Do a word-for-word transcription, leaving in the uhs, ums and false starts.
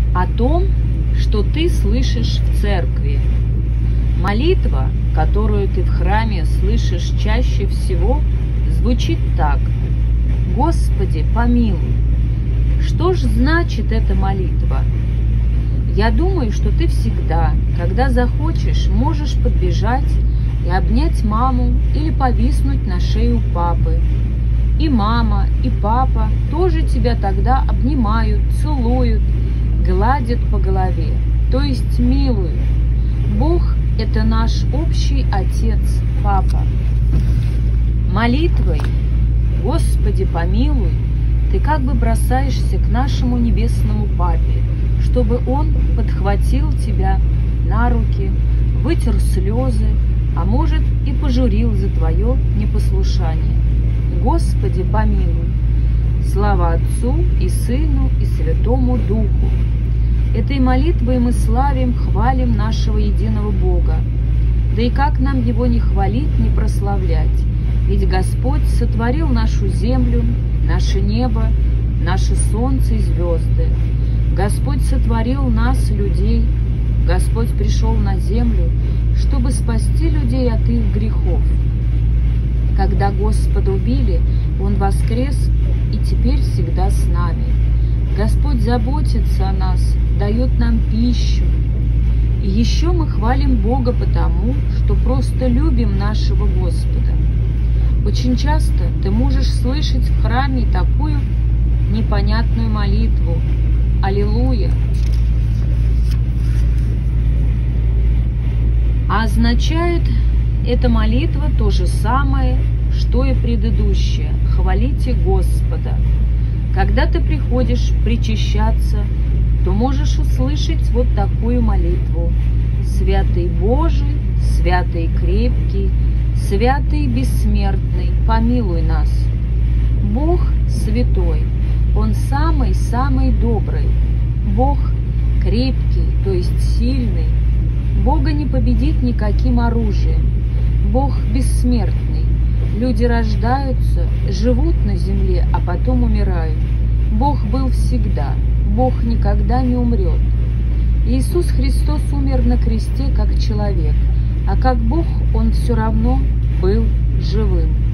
о том, что ты слышишь в церкви. Молитва, которую ты в храме слышишь чаще всего, звучит так: «Господи, помилуй». Что ж значит эта молитва? Я думаю, что ты всегда, когда захочешь, можешь подбежать и обнять маму или повиснуть на шею папы. И мама, и папа тоже тебя тогда обнимают, целуют, гладят по голове, то есть милуют. Бог – это наш общий Отец, Папа. Молитвой «Господи, помилуй» ты как бы бросаешься к нашему небесному Папе, чтобы Он подхватил тебя на руки, вытер слезы, а может и пожурил за твое непослушание. Господи, помилуй. Слава Отцу и Сыну и Святому Духу. Этой молитвой мы славим, хвалим нашего единого Бога. Да и как нам Его не хвалить, не прославлять? Ведь Господь сотворил нашу землю, наше небо, наше солнце и звезды. Господь сотворил нас, людей. Господь пришел на землю, чтобы спасти людей от их грехов. Когда Господа убили, Он воскрес и теперь всегда с нами. Господь заботится о нас, дает нам пищу. И еще мы хвалим Бога потому, что просто любим нашего Господа. Очень часто ты можешь слышать в храме такую непонятную молитву: «Аллилуйя». А означает эта молитва то же самое, что и предыдущая: «Хвалите Господа». Когда ты приходишь причащаться, то можешь услышать вот такую молитву: «Святый Божий, святый крепкий, святый бессмертный, помилуй нас». Бог святой, Он самый-самый добрый. Бог крепкий, то есть сильный. Бога не победит никаким оружием. Бог бессмертный. Люди рождаются, живут на земле, а потом умирают. Бог был всегда. Бог никогда не умрет. Иисус Христос умер на кресте как человек, а как Бог Он все равно был живым.